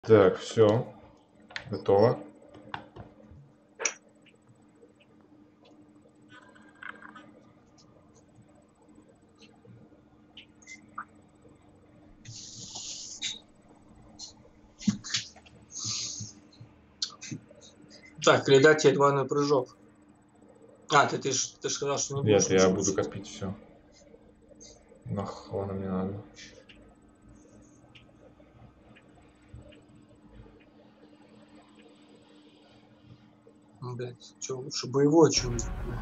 Так, все. Готово. Так, передать тебе двойной прыжок. А, ты ж сказал, что не будешь. Нет, я буду копить все. Нахуй мне надо. Блять, что лучше боевой, чем...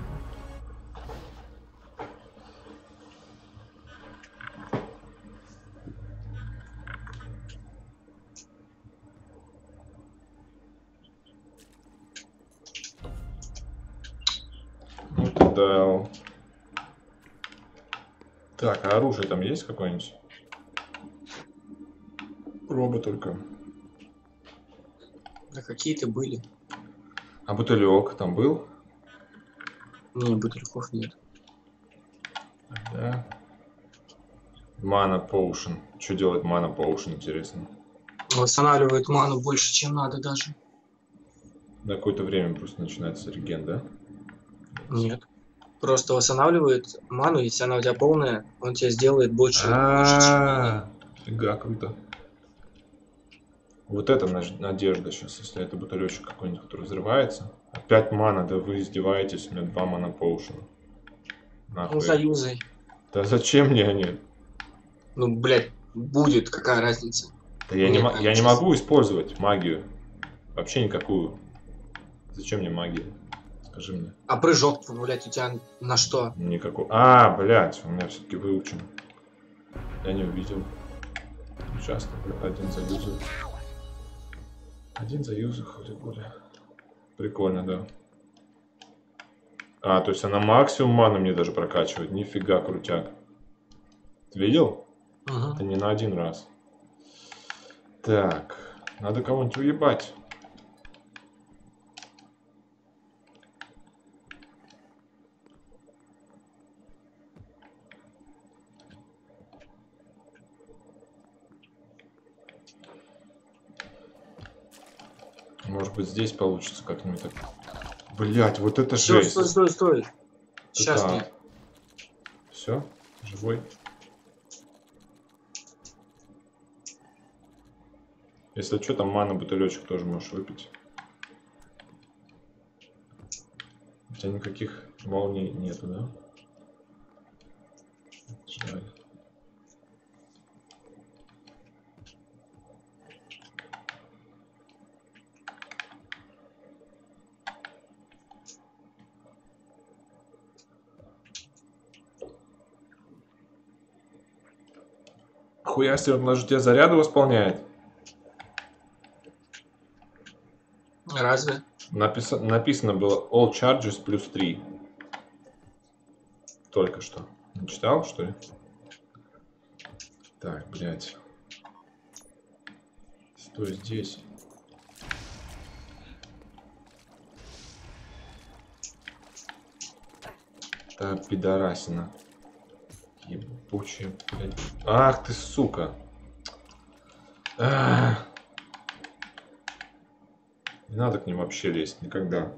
Ну ты дал. Так, а оружие там есть какое-нибудь? Проба только. Да какие-то были. А бутылек там был? Не, бутыльков нет. Да. Mana Potion. Что делает Mana Potion, интересно? Восстанавливает ману больше, чем надо даже. На какое-то время просто начинается реген, да? Нет. Просто восстанавливает ману, если она у тебя полная, он тебе сделает больше, чем надо. Фига, круто. Вот это надежда сейчас, если это бутылечек какой-нибудь, который взрывается. Опять мана, да вы издеваетесь, у меня 2 мана поушена. Ну, Нахуй. заюзай. Да зачем мне они? Ну, блядь, будет, какая разница? Да я не могу использовать магию. Вообще никакую. Зачем мне магия? Скажи мне. А прыжок, блядь, у тебя на что? Никакой. А, блядь, у меня все-таки выучен. Я не увидел. Часто, один заюзаю. Один заюзаю ходит более. Прикольно, да. А, то есть она максимум маны мне даже прокачивает. Нифига, крутяк. Ты видел? Угу. Это не на один раз. Так, надо кого-нибудь уебать. Может быть, здесь получится как-нибудь так. Блять, вот это Все, жесть. стой. Сейчас так. нет. Все? Живой? Если что, там мана бутылечек тоже можешь выпить. У тебя никаких молний нету, да? Жаль. Хуя себе, он даже тебе заряды восполняет. Разве? Написано было All Charges плюс 3. Только что. Не читал, что ли? Так, блядь. Стой здесь. Да, пидорасина. Ебучая, блядь. Ах ты, сука. Ах. Не надо к ним вообще лезть, никогда.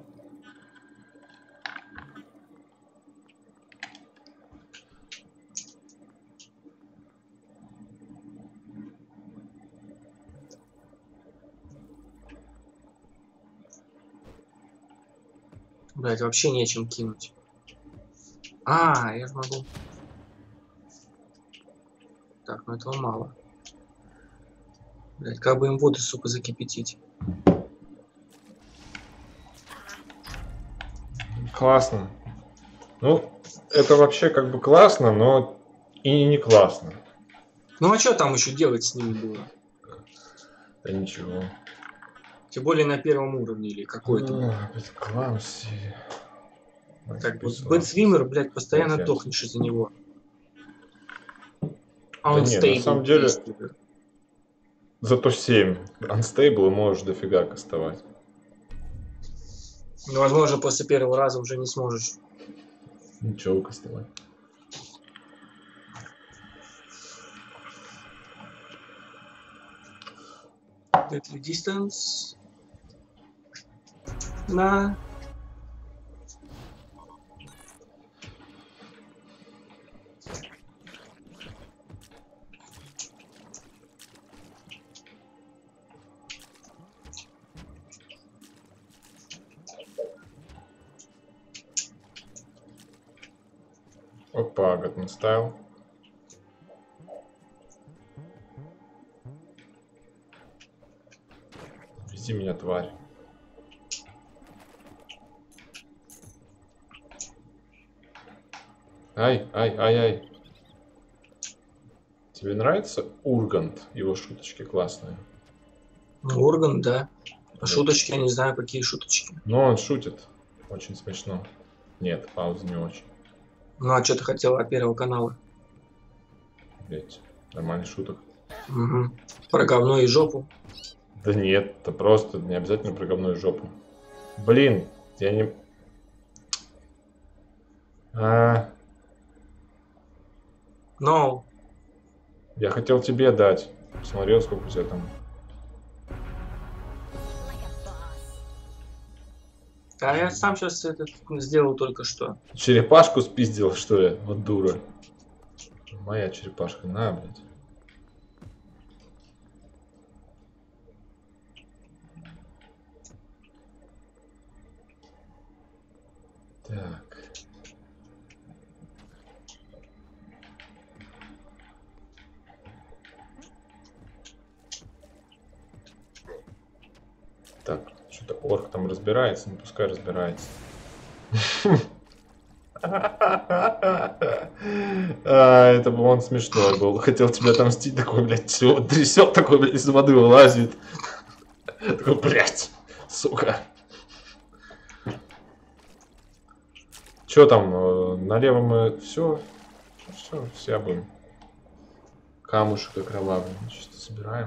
Блядь, вообще нечем кинуть. А, я же могу. Так, ну этого мало. Блядь, как бы им воду, сука, закипятить. Классно. Ну, это вообще как бы классно, но и не классно. Ну а что там еще делать с ними было? Да ничего. Тем более на первом уровне или какой-то. Кламси. Так, вот Бэтсвиммер, блядь, постоянно Окей. дохнешь из-за него. А Да он не, на самом деле, зато 7. Unstable можешь дофига кастовать. Ну, возможно, после первого раза уже не сможешь. Ничего кастовать. Deadly Distance. На. Опа, Gotham Style. Вези меня, тварь. Ай, ай, ай, ай. Тебе нравится Ургант? Его шуточки классные. Орган, да. Шуточки, я не знаю, какие шуточки. Но он шутит. Очень смешно. Нет, пауза не очень. Ну а что ты хотел от Первого канала? Блять, нормальный шуток. Угу. Про говно и жопу. Да нет, это просто не обязательно про говную жопу. Блин, я не... Но Я хотел тебе дать. Посмотрел, сколько у тебя там. а я сам сейчас это сделал только что. Черепашку спиздил, что ли? Вот дура. Моя черепашка, на, блядь. Так. Так, что-то орк там разбирается, ну пускай разбирается. Это был он смешной был. Хотел тебя отомстить, такой, блядь, все трясет, такой, блядь, из воды вылазит. Такой, блядь, сука. Че там, налево мы все будем. Камушек окровавленный, что-то собираем.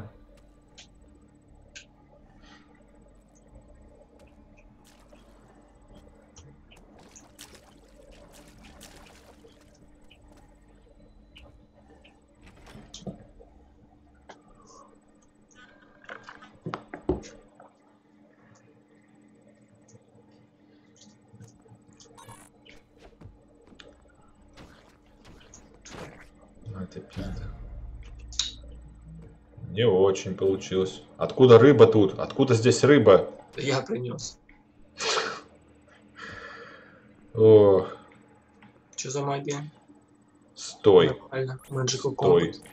Это пизда. Не очень получилось. Откуда рыба тут? Откуда здесь рыба? Я принес. Ох. Что за магия? Стой. Нормально. Magical Стой. Combat.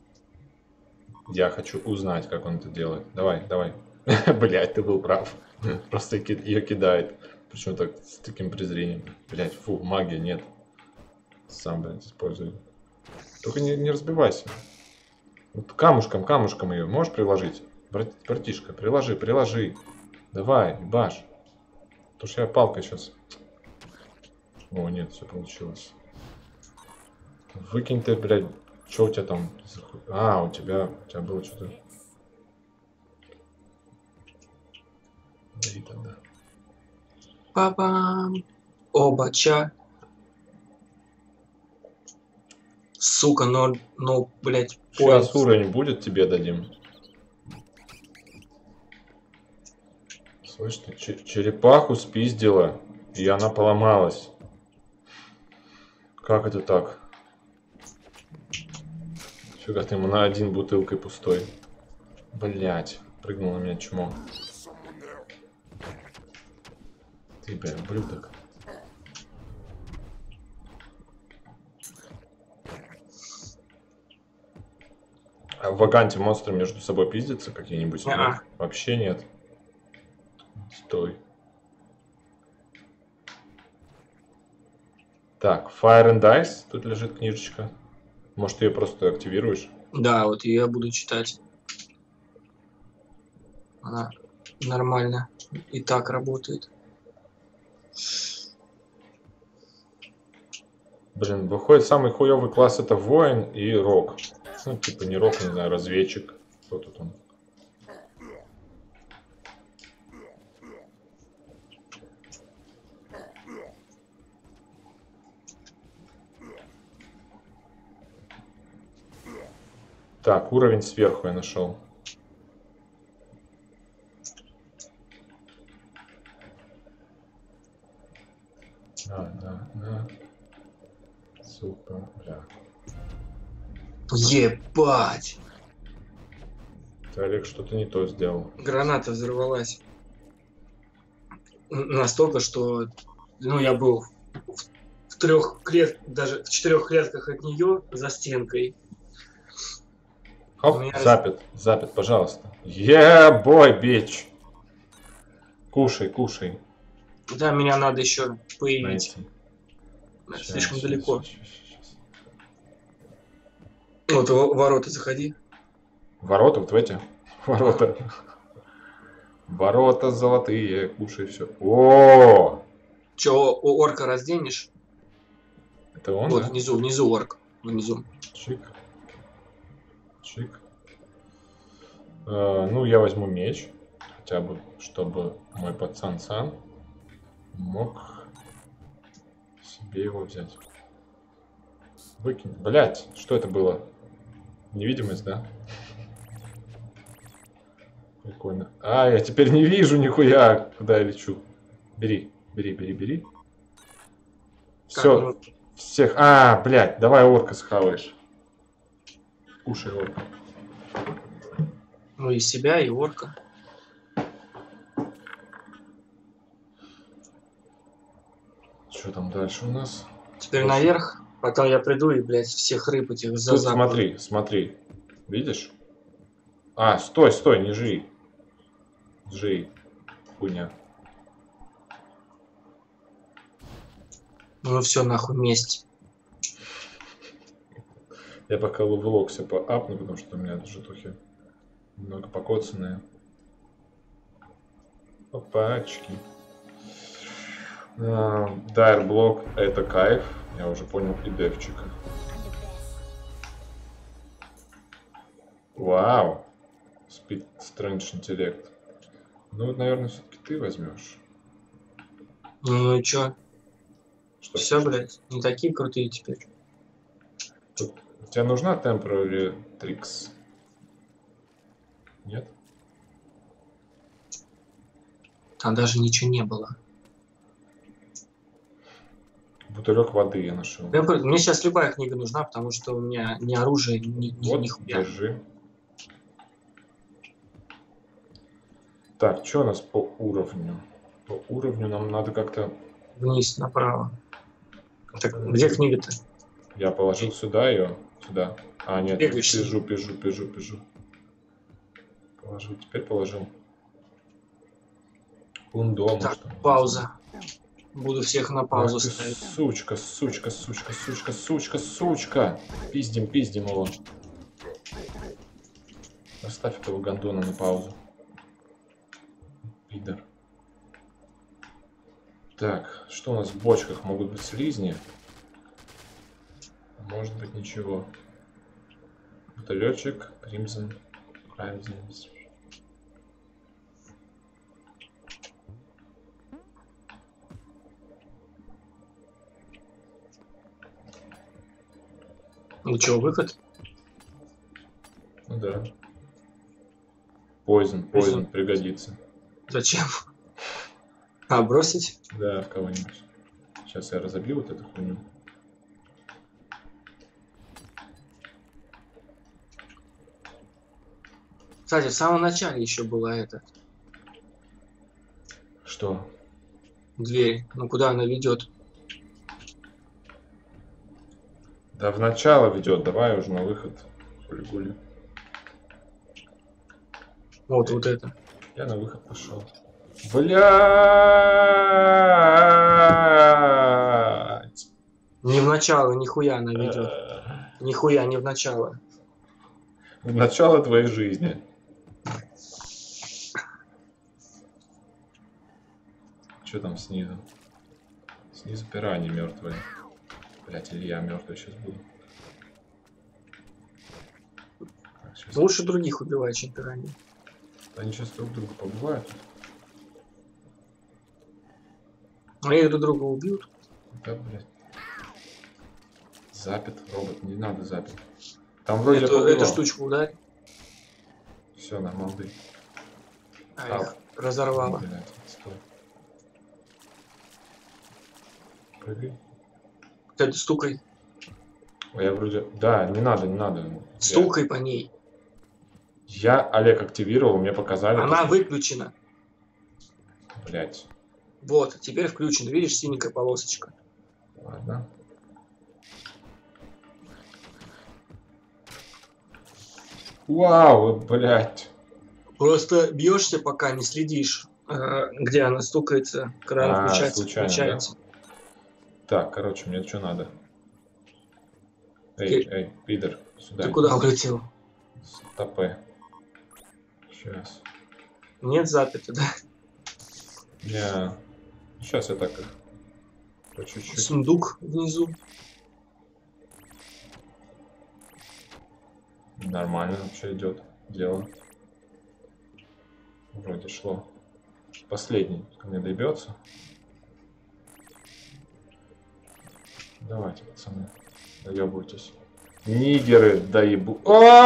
Я хочу узнать, как он это делает. Давай, давай. Блять, ты был прав. Просто ее кидает. Причем так с таким презрением. Блять, фу, магия нет. Сам, блядь, использую. Только не разбивайся. Вот камушком ее можешь приложить? Братишка, приложи. Давай, баш. Потому что я палкой сейчас. О, нет, все получилось. Выкинь ты, блядь. Что у тебя там? А, у тебя было что-то. Бери тогда. Папам. Обача. Сука, но, блядь, Сейчас поезд. уровень будет, тебе дадим. Слышь, ты черепаху спиздила, и она поломалась. Как это так? Фига ты ему на один бутылкой пустой. Блять, прыгнул на меня чмо. Ты, бля, ублюдок. А в Ваганте монстры между собой пиздятся какие-нибудь? Не-а. Вообще нет. Стой. Так, Fire and Ice. Тут лежит книжечка. Может, ты ее просто активируешь? Да, вот я буду читать. Она нормально и так работает. Блин, выходит, самый хуёвый класс это воин и рок. Ну, типа не рок, не знаю, разведчик. Кто тут он? Так, уровень сверху я нашел. Да. Супер, бля. Ебать! Ты, Олег, что-то не то сделал. Граната взорвалась. Настолько, что ну, я был в 3 клетках, даже в 4 клетках от нее за стенкой. Хоп, запит, пожалуйста. Бой, бич. Кушай. Да, меня надо еще появить. Найти. Слишком далеко. Щас. Вот в ворота заходи. Ворота вот в эти? Ворота. Ворота золотые, кушай все. О! Че, орка разденешь? Это он, Вот, да? внизу орк. Внизу. Чик. Ну, я возьму меч. Хотя бы, чтобы мой пацан сам мог себе его взять. Выкинь. Блять, что это было? Невидимость, да? Прикольно. Я теперь не вижу нихуя, куда я лечу. Бери. Все, всех. Блядь, давай орка схаваешь. Кушай орка. Ну и себя, и орка. Что там дальше у нас? Теперь наверх, потом я приду и, блядь, всех рыб этих за Тут запад. смотри. Видишь? Стой, не жри. Жри. Хуйня. Ну все, нахуй, месть. Я пока ловелок все поапну, потому что у меня житухи немного покоцанные. Опачки. Дайрблок это кайф. Я уже понял и девчика. Вау. Speed Strange интеллект. Ну, наверное, все-таки ты возьмешь. Ну и чё? Что? Все, блядь, не такие крутые теперь. Тебе нужна Temporary Tricks? Нет? Там даже ничего не было. Бутылек воды я нашел. Мне сейчас любая книга нужна, потому что у меня ни оружия, ни хуя. Держи. Так, что у нас по уровню? По уровню нам надо как-то... Вниз, направо. Так, где книга-то? Я положил сюда ее. Сюда. Нет, Бегаешься. пижу. Положил, теперь положил. Ундо, Так, может, пауза. Буду всех на паузу ты ставить. Сучка. Пиздим его. Оставь этого гондона на паузу. Пидор. Так, что у нас в бочках? Могут быть слизни? Может быть ничего. Бутылечек, Crimson. Ну что, выход? Ну да. Poison пригодится. Зачем? Бросить? Да, в кого-нибудь. Сейчас я разобью вот эту хуйню. Кстати, в самом начале еще была эта Что? дверь. Ну куда она ведет? Да в начало ведет, давай уже на выход. Хули-гули. Вот это. Я на выход пошел. Блять! Не в начало, нихуя она ведет. Нихуя не в начало. В начало твоей жизни. Что там снизу? Снизу пираньи мертвые. Блять, или я мертвый сейчас буду. Так, сейчас... Лучше других убивать, чем пираньи. Они сейчас друг друга побывают. Они друг друга убьют. Да, блядь. Запит, робот, не надо запит. Там вроде эту штучку ударь. Все, нормально. Их разорвало. Блядь, стой. Прыгай. Ты стукай. Я вроде... Да, не надо, не надо. Стукай по ней. Я Олег активировал, мне показали. Она что... выключена. Блять. Вот, теперь включена. Видишь, синенькая полосочка. Ладно. Вау, блять. Просто бьешься, пока не следишь, где она стукается, когда она включается. Случайно, включается. да? Так, короче, мне что надо? Эй, эй, пидор, сюда. Ты куда улетел? Стопэ. Сейчас. Нет запяты, да? Сейчас я так по чуть-чуть. Сундук внизу. Нормально вообще идет дело. Вроде шло. Последний ко мне добьется. Давайте, пацаны, доебывайтесь. Нигеры, доебу.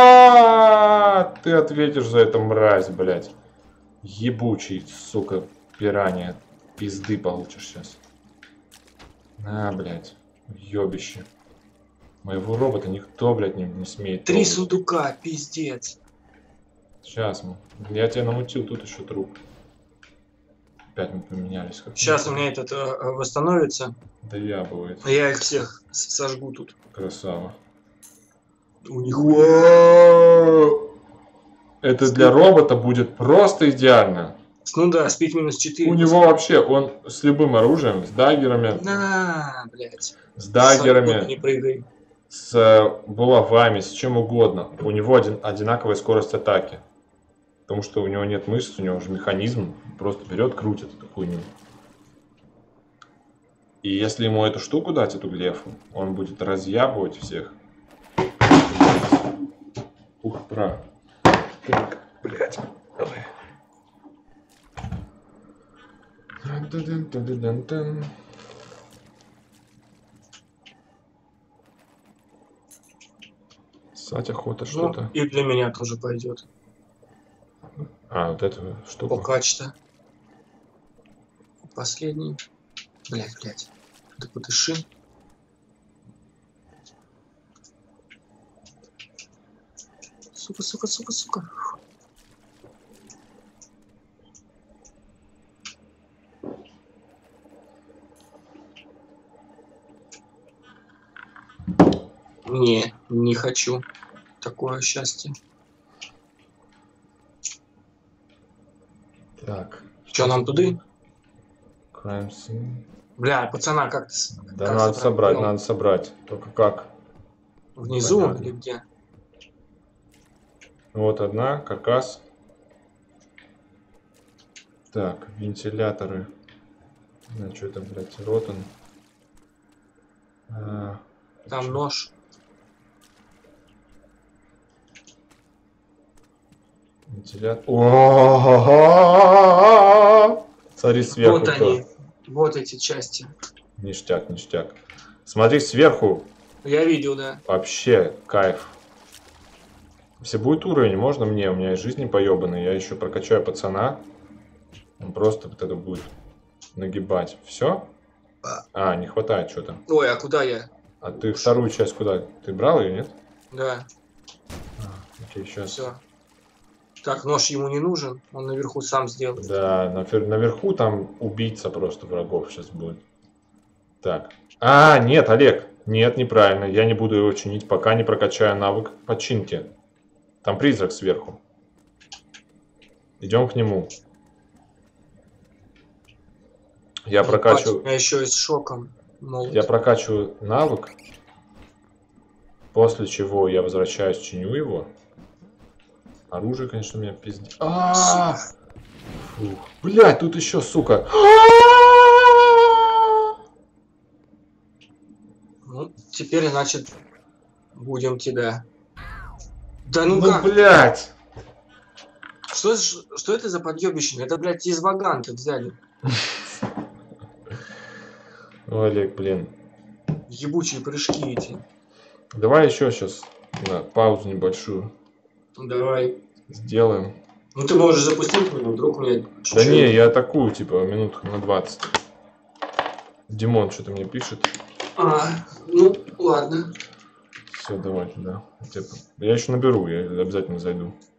Ты ответишь за это, мразь, блядь. Ебучий, сука, пиранья. Пизды получишь сейчас. На, блядь, ёбище. Моего робота никто, блядь, не смеет. 3 сундука, пиздец. Сейчас мы. Я тебя намутил, тут еще труп. Опять мы поменялись. Сейчас у меня этот восстановится. Да я будет. Я их всех сожгу тут. Красава. У них... Это для робота будет просто идеально. Ну да, спид минус 4. У него вообще, он с любым оружием, с даггерами. На, блядь. С даггерами. Не прыгай. С булавами, с чем угодно. У него одинаковая скорость атаки. Потому что у него нет мышц, у него уже механизм. Просто берет, крутит эту хуйню. И если ему эту штуку дать, эту глефу, он будет разъябывать всех. Ух, прав. Так, блядь. Давай. Ссать охота что-то. И для меня тоже пойдет. Вот эту штуку. Покач-то. Последний. Блядь. Да подыши. Сука. Не хочу такое счастье. Так. Что нам туды? Crime scene. Бля, пацана как-то... Да, как надо собрать, Ну, надо собрать. Только как? Внизу Понятно. или где? Вот одна, каркас. Так, вентиляторы. Ну, что это, блядь, ротан. Там нож. Вентилятор. Смотри сверху. Вот они. Вот эти части. Ништяк, ништяк. Смотри сверху. Я видел, да. Вообще кайф. Если будет уровень, можно мне? У меня есть жизни поебанные. Я еще прокачаю пацана. Он просто вот это будет нагибать. Все? Не хватает что-то. Ой, а куда я? А ты вторую часть куда? Ты брал ее, нет? Да. Окей, сейчас. Все. Так, нож ему не нужен. Он наверху сам сделает. Да, наверху там убийца просто врагов сейчас будет. Так. Нет, Олег. Нет, неправильно. Я не буду его чинить, пока не прокачаю навык починки. Там призрак сверху. Идем к нему. Я прокачиваю... Я еще и с шоком. Молот. Я прокачиваю навык. После чего я возвращаюсь, чиню его. Оружие, конечно, у меня пиздец. Блять, тут еще, сука. Ну, теперь, значит, будем тебя. Да ну как? Блять. Что это за подъебищно? Это, блядь, из Ваганта взяли. Олег, блин. Ебучие прыжки эти. Давай еще сейчас паузу небольшую. Давай. Сделаем. Ну ты можешь запустить меня, вдруг у меня Да не, я атакую, типа, минут на 20. Димон что-то мне пишет. Ну, ладно. Все, давай туда. Я еще наберу, я обязательно зайду.